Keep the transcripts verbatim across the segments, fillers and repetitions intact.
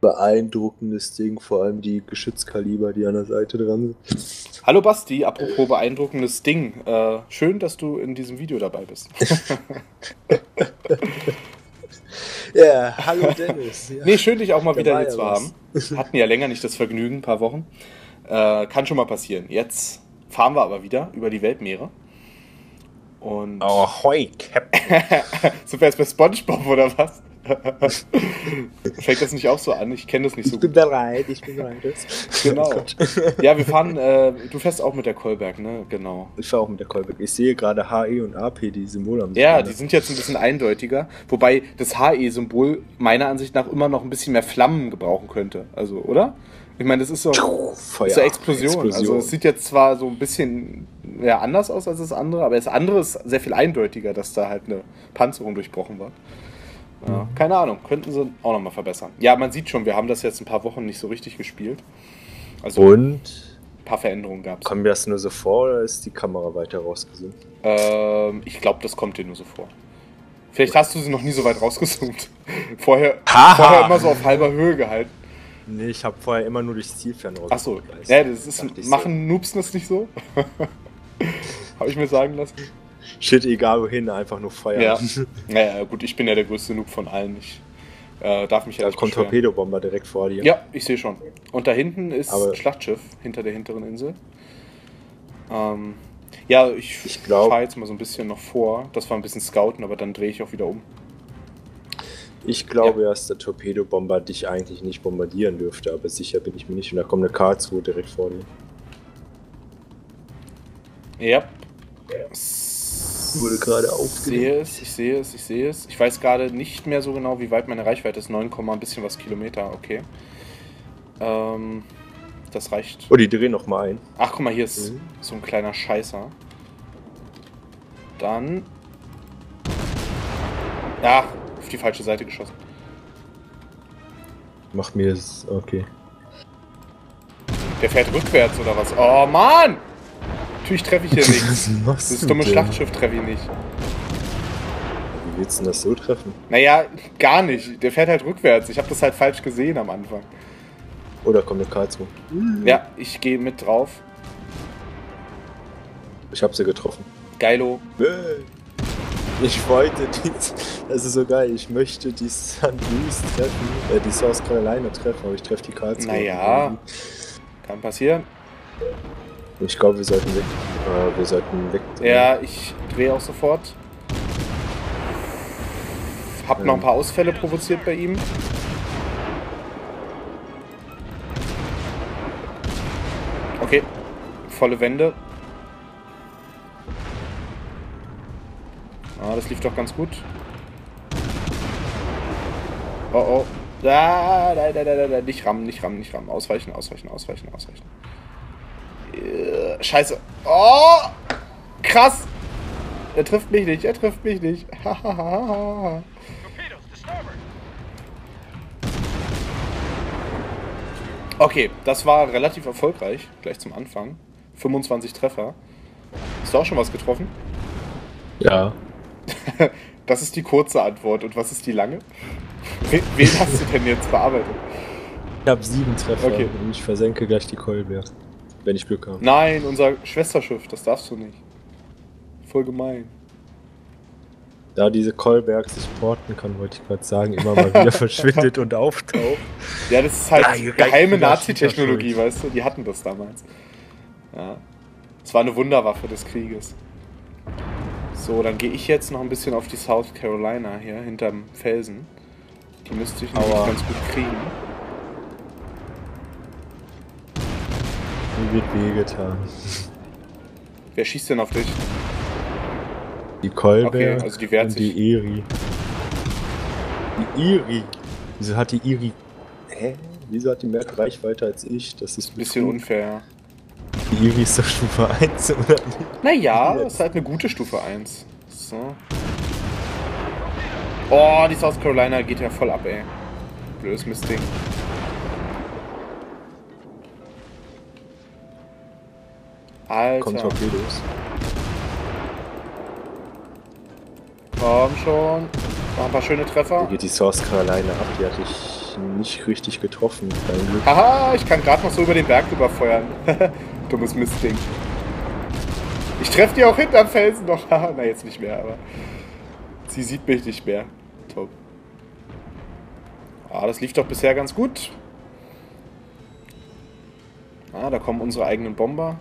Beeindruckendes Ding, vor allem die Geschützkaliber, die an der Seite dran sind. Hallo Basti, apropos beeindruckendes Ding. Äh, schön, dass du in diesem Video dabei bist. Ja, hallo Dennis. Ja. Nee, schön, dich auch mal Da wieder war hier ja zu was. haben. Hatten ja länger nicht das Vergnügen, ein paar Wochen. Äh, kann schon mal passieren. Jetzt fahren wir aber wieder über die Weltmeere. Und Ahoi, Captain. sind wir jetzt bei SpongeBob oder was? Fängt das nicht auch so an? Ich kenne das nicht so Ich bin gut. bereit, ich bin bereit. Genau. Oh Gott. Ja, wir fahren, äh, du fährst auch mit der Kolberg, ne? Genau. Ich fahre auch mit der Kolbeck. Ich sehe gerade H E und A P, die Symbole am Ja, Symbol. die sind jetzt ein bisschen eindeutiger, wobei das H E-Symbol meiner Ansicht nach immer noch ein bisschen mehr Flammen gebrauchen könnte. Also, oder? Ich meine, das ist so, Feuer, ist so Explosion. Explosion. Also es sieht jetzt zwar so ein bisschen ja, anders aus als das andere, aber das andere ist sehr viel eindeutiger, dass da halt eine Panzerung durchbrochen war. Ja, keine Ahnung, könnten sie auch nochmal verbessern. Ja, man sieht schon, wir haben das jetzt ein paar Wochen nicht so richtig gespielt. Also Und ein paar Veränderungen gab es. kommt mir das nur so vor oder ist die Kamera weiter rausgezoomt? Ähm, ich glaube, das kommt dir nur so vor. Vielleicht hast du sie noch nie so weit rausgezoomt. Vorher, Haha. vorher immer so auf halber Höhe gehalten. Nee, ich habe vorher immer nur durchs Zielfernrohr Achso, geguckt, weißt ja, du? das ist, Dachte ich machen Noobs das nicht so? Habe ich mir sagen lassen. so. Shit, egal wohin, einfach nur feuern. Ja. Naja, gut, ich bin ja der größte Noob von allen. Ich äh, darf mich ja Da nicht kommt beschweren. Torpedobomber direkt vor dir. Ja, ich sehe schon. Und da hinten ist Aber- ein Schlachtschiff, hinter der hinteren Insel. Ähm, ja, ich, Ich glaub- fahre jetzt mal so ein bisschen noch vor. Das war ein bisschen scouten, aber dann drehe ich auch wieder um. Ich glaube, dass der Torpedobomber dich eigentlich nicht bombardieren dürfte, aber sicher bin ich mir nicht. Und da kommt eine Karlsruhe direkt vor dir. Ja. Wurde gerade Ich aufgelegt. sehe es, ich sehe es, ich sehe es. Ich weiß gerade nicht mehr so genau, wie weit meine Reichweite ist. neun, ein bisschen was Kilometer, okay. Ähm, das reicht. Oh, die drehen noch mal ein. Ach, guck mal, hier ist Mhm. so ein kleiner Scheißer. Dann... Ja, auf die falsche Seite geschossen. Macht mir das. Okay. Der fährt rückwärts oder was? Oh, Mann! Natürlich treffe ich hier nichts. machst Das dumme Schlachtschiff treffe ich nicht. Wie willst du denn das so treffen? Naja, gar nicht. Der fährt halt rückwärts. Ich habe das halt falsch gesehen am Anfang. Oh, da kommt eine Karlsruhe. Ja, ich gehe mit drauf. Ich hab sie getroffen. Geilo. Ich wollte dies. Das ist so geil. Ich möchte die Sankt Louis treffen. Äh, die South Carolina treffen, aber ich treffe die Karlsruhe. Naja. Kann passieren. Ich glaube, wir sollten weg. Äh, wir sollten weg. Ja, ich drehe auch sofort. Hab noch ein paar Ausfälle provoziert bei ihm. Okay. Volle Wende. Ah, das lief doch ganz gut. Oh oh. Ah, nein, nein, nein, nein, nicht rammen, nicht rammen, nicht rammen. Ausweichen, ausweichen, ausweichen, ausweichen. Äh, Scheiße. Oh! Krass! Er trifft mich nicht, er trifft mich nicht. Okay, das war relativ erfolgreich, gleich zum Anfang. fünfundzwanzig Treffer. Hast du auch schon was getroffen? Ja. Das ist die kurze Antwort. Und was ist die lange? Wen wen hast du denn jetzt bearbeitet? Ich habe sieben Treffer Okay. und ich versenke gleich die Kolbe. Wenn ich Glück habe. Nein, unser Schwesterschiff, das darfst du nicht. Voll gemein. Da diese Kolberg sich porten kann, wollte ich gerade sagen, immer mal wieder verschwindet und auftaucht. Ja, das ist halt Ja, hier geheime reicht Nazi-Technologie, wieder weißt du? Die hatten das damals. Ja. Das war eine Wunderwaffe des Krieges. So, dann gehe ich jetzt noch ein bisschen auf die South Carolina hier, hinterm Felsen. Die müsste ich nämlich Aua. ganz gut kriegen. Mir wird wehgetan. Wer schießt denn auf dich? Die Kolberg Okay, also die wehrt und sich. die Eri. Die Iri. Wieso hat die Iri... Hä? Wieso hat die mehr Reichweite als ich? Das ist Ein bisschen Betrug. unfair. Die Iri ist doch Stufe eins, oder nicht? Naja, ist halt eine gute Stufe eins. So. Oh, die South Carolina geht ja voll ab, ey. Blödes Mistding. Kommt Alter. Torpedos. Komm schon. Noch ein paar schöne Treffer. Hier geht die South Carolina ab, die hatte ich ich nicht richtig getroffen. Kein Glück. Haha, ich kann gerade noch so über den Berg rüberfeuern. Dummes Mistding. Ich treffe die auch hinterm Felsen noch. Haha, na jetzt nicht mehr, aber sie sieht mich nicht mehr. Top. Ah, das lief doch bisher ganz gut. Ah, da kommen unsere eigenen Bomber.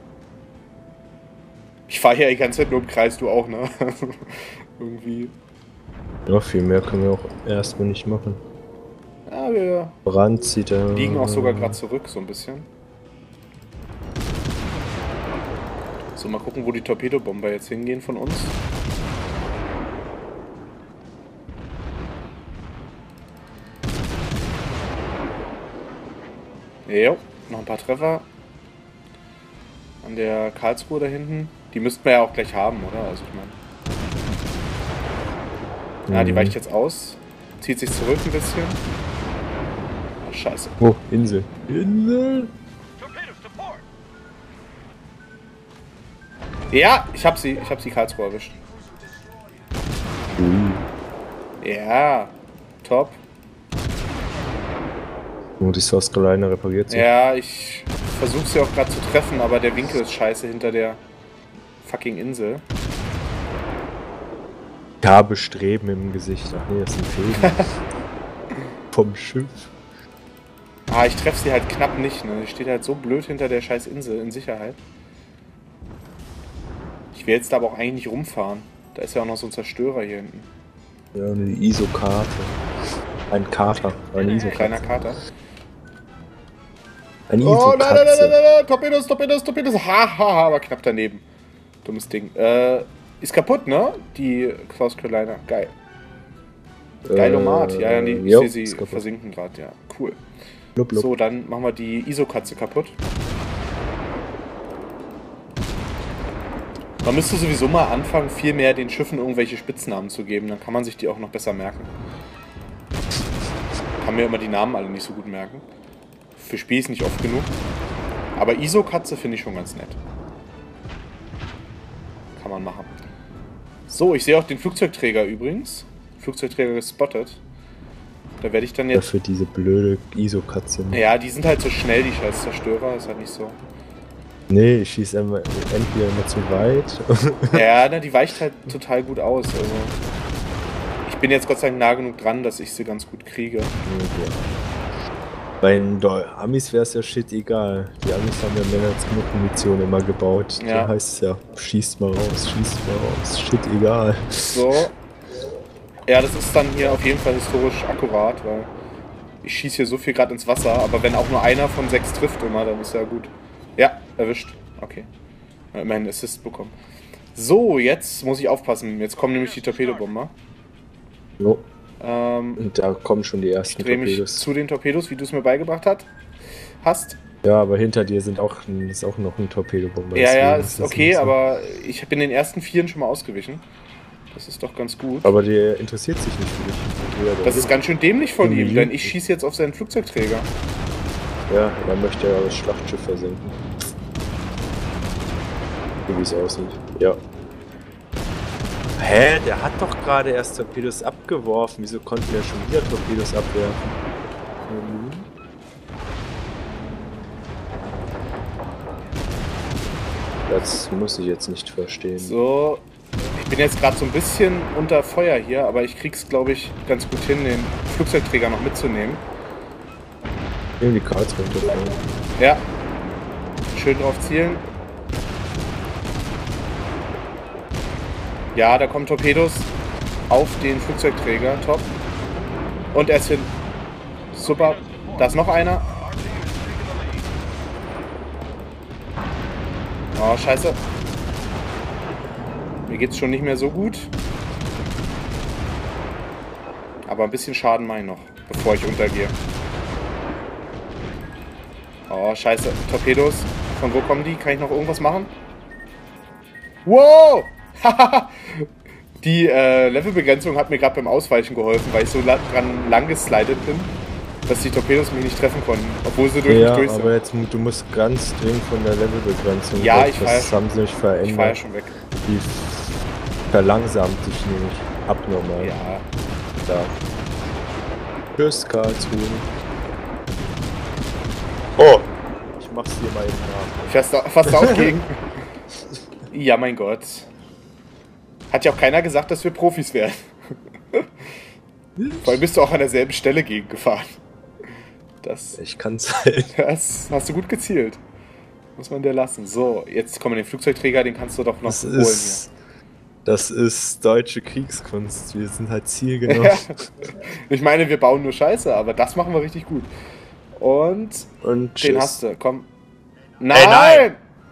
Ich fahre hier die ganze Zeit nur im Kreis, du auch, ne? Irgendwie. Ja, viel mehr können wir auch erstmal nicht machen. Ja, wir Brand zieht er. liegen auch sogar gerade zurück, so ein bisschen. So, mal gucken, wo die Torpedobomber jetzt hingehen von uns. Jo, noch ein paar Treffer. An der Karlsruhe da hinten. Die müssten wir ja auch gleich haben, oder? Also ich meine. Ja, die weicht jetzt aus. Zieht sich zurück ein bisschen. Oh, scheiße. Oh, Insel. Insel! Ja, ich hab sie. Ich hab sie Karlsruhe erwischt. Uh. Ja, top. Oh, die South Carolina repariert sich. Ja, ich versuche sie auch gerade zu treffen, aber der Winkel ist scheiße hinter der fucking Insel. Ich habe Streben im Gesicht. Ach nee, das sind Fäden. Vom Schiff. Ah, ich treffe sie halt knapp nicht, ne? Die steht halt so blöd hinter der scheiß Insel in Sicherheit. Ich will jetzt aber auch eigentlich nicht rumfahren. Da ist ja auch noch so ein Zerstörer hier hinten. Ja, eine I S O-Karte. Ein Kater. Eine I S O-Karte. Kleiner Kater. Ein I S Oh, nein, nein, nein, nein, O-Katze. nein, nein, Torpedos, Torpedos, Torpedos. Ha, ha, ha, aber knapp daneben. Dummes Ding. Äh, ist kaputt, ne? Die South Carolina. Geil. Geilomat. Ja, ja, die, ich jo, sehe sie ist kaputt. versinken gerade, ja. Cool. Blub, blub. So, dann machen wir die I S O-Katze kaputt. Man müsste sowieso mal anfangen, viel mehr den Schiffen irgendwelche Spitznamen zu geben. Dann kann man sich die auch noch besser merken. Kann mir immer die Namen alle nicht so gut merken. Für Spiel ist nicht oft genug. Aber I S O-Katze finde ich schon ganz nett. Kann man machen. So, ich sehe auch den Flugzeugträger übrigens. Flugzeugträger gespottet. Da werde ich dann jetzt... Dafür diese blöde I S O-Katze. Ja, die sind halt so schnell, die scheiß Zerstörer. Ist halt nicht so... Nee, ich schieße immer, entweder immer zu weit. Ja, na, die weicht halt total gut aus. Also ich bin jetzt Gott sei Dank nah genug dran, dass ich sie ganz gut kriege. Okay. Bei den Deu- Amis wäre es ja shit egal. Die Amis haben ja mehr als genug Munition immer gebaut. Ja. Da heißt es ja, schießt mal raus, schießt mal raus, shit egal. So. Ja, das ist dann hier auf jeden Fall historisch akkurat, weil ich schieße hier so viel gerade ins Wasser, aber wenn auch nur einer von sechs trifft immer, dann ist ja gut. Ja, erwischt. Okay. Ja, immerhin Assist bekommen. So, jetzt muss ich aufpassen. Jetzt kommen nämlich die Torpedobomber. Jo. Ähm, Und da kommen schon die ich ersten drehe mich Torpedos. zu den Torpedos, wie du es mir beigebracht hat, hast. Ja, aber hinter dir sind auch, ist auch noch ein Torpedobomber. Ja, ja, deswegen ist das okay, nicht so. aber ich bin den ersten Vieren schon mal ausgewichen. Das ist doch ganz gut. Aber der interessiert sich nicht für dich. Ja, der Das ist ganz schön dämlich von Mhm. ihm, denn ich schieße jetzt auf seinen Flugzeugträger. Ja, dann möchte er das Schlachtschiff versenken. So wie es aussieht. Ja. Hä? Der hat doch gerade erst Torpedos abgeworfen. Wieso konnten wir schon wieder Torpedos abwerfen? Mhm. Das muss ich jetzt nicht verstehen. So, ich bin jetzt gerade so ein bisschen unter Feuer hier, aber ich krieg's, glaube ich, ganz gut hin, den Flugzeugträger noch mitzunehmen. Irgendwie Karlsruhe runterfallen. Ja, schön drauf zielen. Ja, da kommen Torpedos auf den Flugzeugträger, top. Und er ist hin. Super, da ist noch einer. Oh, scheiße. Mir geht's schon nicht mehr so gut. Aber ein bisschen Schaden mache ich noch, bevor ich untergehe. Oh, scheiße. Torpedos. Von wo kommen die? Kann ich noch irgendwas machen? Wow! Die äh, Levelbegrenzung hat mir gerade beim Ausweichen geholfen, weil ich so la dran lang geslidet bin, dass die Torpedos mich nicht treffen konnten, obwohl sie durch Ja, mich durch sind. aber jetzt mu- du musst ganz dringend von der Levelbegrenzung Ja, weg. ich fahr ja Das haben sie nicht verändert. Ich war ja schon weg. Die verlangsamt dich nämlich abnormal. Ja. Da. Tschüss, Karlsruhe. Oh, ich mach's dir mal eben nach. Fährst du, fährst du auch gegen? Ja, mein Gott. Hat ja auch keiner gesagt, dass wir Profis wären. Vor allem bist du auch an derselben Stelle gegen gefahren. Das, Ich kann's halt. das hast du gut gezielt. Muss man dir lassen. So, jetzt kommen wir den Flugzeugträger, den kannst du doch noch Das holen ist, das ist deutsche Kriegskunst. Wir sind halt zielgenau. hier. Ich meine, wir bauen nur Scheiße, aber das machen wir richtig gut. Und Und den tschüss. hast du, komm. Nein! nein!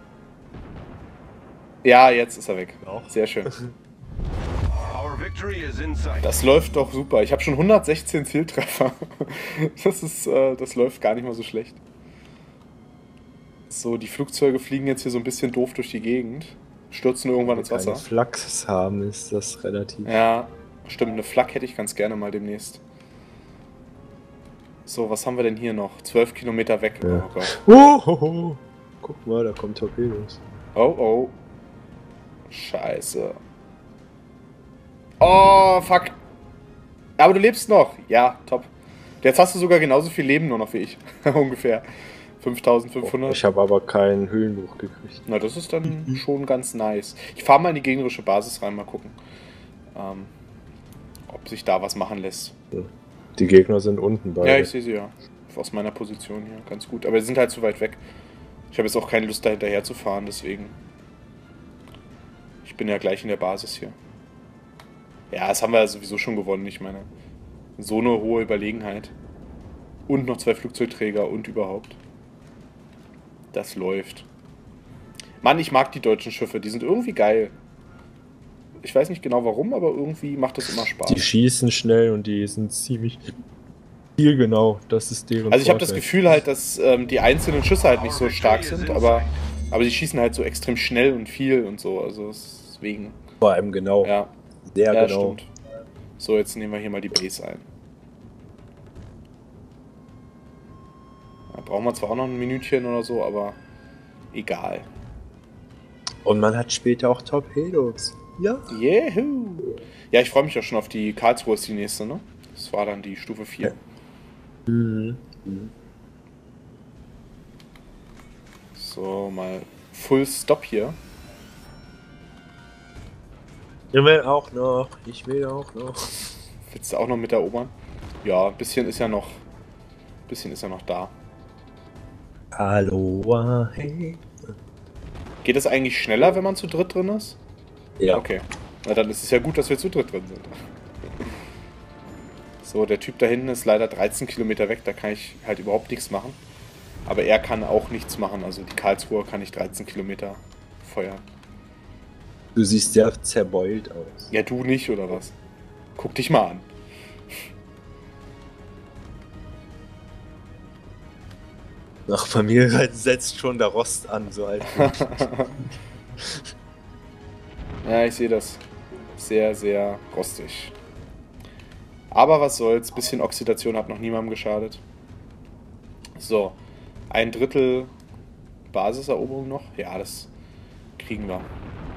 Ja, jetzt ist er weg. Auch. Sehr schön. Our victory is in sight. Das läuft doch super. Ich habe schon hundertsechzehn Zieltreffer. Das ist, äh, das läuft gar nicht mal so schlecht. So, die Flugzeuge fliegen jetzt hier so ein bisschen doof durch die Gegend. Stürzen irgendwann ins Wenn wir Wasser. keine Flachs haben, ist das relativ. Ja, stimmt. Eine Flak hätte ich ganz gerne mal demnächst. So, was haben wir denn hier noch? zwölf Kilometer weg. Ja. Oh Gott. Oh, ho, ho. Guck mal, da kommen Torpedos. Oh, oh. Scheiße. Oh, fuck. Aber du lebst noch. Ja, top. Jetzt hast du sogar genauso viel Leben nur noch wie ich. Ungefähr. fünftausendfünfhundert. Ich habe aber keinen Höhenbruch gekriegt. Na, das ist dann schon ganz nice. Ich fahre mal in die gegnerische Basis rein, mal gucken, ähm, ob sich da was machen lässt. Die Gegner sind unten bei. Ja, ich sehe sie ja. Aus meiner Position hier. Ganz gut. Aber sie sind halt zu weit weg. Ich habe jetzt auch keine Lust, da hinterher zu fahren, deswegen. Ich bin ja gleich in der Basis hier. Ja, das haben wir ja sowieso schon gewonnen. Ich meine, so eine hohe Überlegenheit. Und noch zwei Flugzeugträger und überhaupt. Das läuft. Mann, ich mag die deutschen Schiffe. Die sind irgendwie geil. Ich weiß nicht genau warum, aber irgendwie macht das immer Spaß. Die schießen schnell und die sind ziemlich zielgenau. Das ist deren Also ich habe das Vorteil. Gefühl halt, dass ähm, die einzelnen Schüsse halt nicht so stark sind, aber, aber die schießen halt so extrem schnell und viel und so. Also deswegen. Vor allem genau. Ja, Sehr ja genau. stimmt. So, jetzt nehmen wir hier mal die Base ein. Da brauchen wir zwar auch noch ein Minütchen oder so, aber egal. Und man hat später auch Torpedos. Ja. Juhu! Ja, ich freue mich auch schon auf die Karlsruhe, ist die nächste, ne? Das war dann die Stufe vier. Mhm. So, mal Full Stop hier. Ich will auch noch. Ich will auch noch. Willst du auch noch mit erobern? Ja, ein bisschen ist ja noch. Ein bisschen ist ja noch da. Hallo, hey. Geht es eigentlich schneller, wenn man zu dritt drin ist? Ja. Okay. Na dann ist es ja gut, dass wir zu dritt drin sind. So, der Typ da hinten ist leider dreizehn Kilometer weg, da kann ich halt überhaupt nichts machen. Aber er kann auch nichts machen, also die Karlsruhe kann ich dreizehn Kilometer feuern. Du siehst sehr zerbeult aus. Ja, du nicht, oder was? Guck dich mal an. Ach, bei mir setzt schon der Rost an, so alt. Ja, ich sehe das. Sehr, sehr rostig. Aber was soll's, bisschen Oxidation hat noch niemandem geschadet. So, ein Drittel Basiseroberung noch. Ja, das kriegen wir.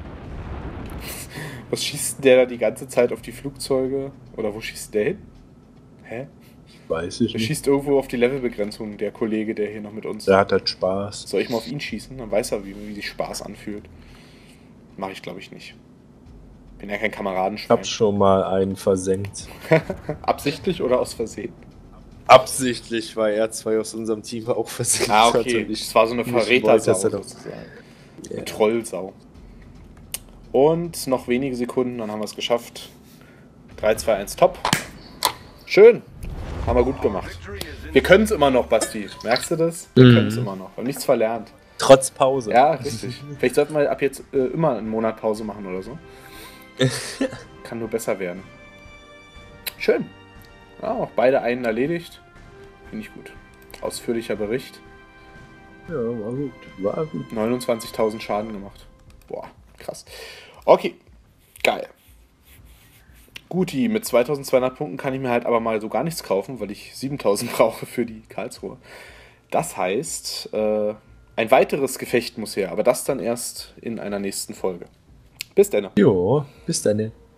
Was schießt denn der da die ganze Zeit auf die Flugzeuge? Oder wo schießt der hin? Hä? Weiß ich Der nicht. schießt irgendwo auf die Levelbegrenzung, der Kollege, der hier noch mit uns... Der hat halt Spaß. Soll ich mal auf ihn schießen? Dann weiß er, wie, wie sich Spaß anfühlt. Mache ich, glaube ich, nicht. Bin ja kein Ich Kameradenschwein. hab schon mal einen versenkt. Absichtlich oder aus Versehen? Absichtlich, weil er zwei aus unserem Team auch versenkt Ah, hatte. okay. und ich Das war so eine nicht wollte, Verrätersau dass er doch- sozusagen. Ja. Eine Trollsau. Und noch wenige Sekunden, dann haben wir es geschafft. drei, zwei, eins, top. Schön. Haben wir gut gemacht. Wir können es immer noch, Basti. Merkst du das? Wir Mhm. können es immer noch. Wir haben nichts verlernt. Trotz Pause. Ja, richtig. Vielleicht sollten wir ab jetzt äh, immer einen Monat Pause machen oder so. Kann nur besser werden. Schön. Ja, auch beide einen erledigt. Finde ich gut. Ausführlicher Bericht. Ja, war gut. War gut. neunundzwanzigtausend Schaden gemacht. Boah, krass. Okay, geil. Guti, mit zweitausendzweihundert Punkten kann ich mir halt aber mal so gar nichts kaufen, weil ich siebentausend brauche für die Karlsruhe. Das heißt, äh, ein weiteres Gefecht muss her, aber das dann erst in einer nächsten Folge. Bis dann. Jo, bis dann.